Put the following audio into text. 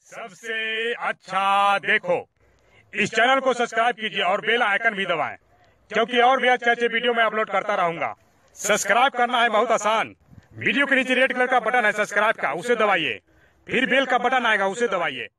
सबसे अच्छा देखो इस चैनल को सब्सक्राइब कीजिए और बेल आइकन भी दबाएं, क्योंकि और भी अच्छे अच्छे वीडियो मैं अपलोड करता रहूंगा। सब्सक्राइब करना है बहुत आसान। वीडियो के नीचे रेड कलर का बटन है सब्सक्राइब का, उसे दबाइए। फिर बेल का बटन आएगा, उसे दबाइए।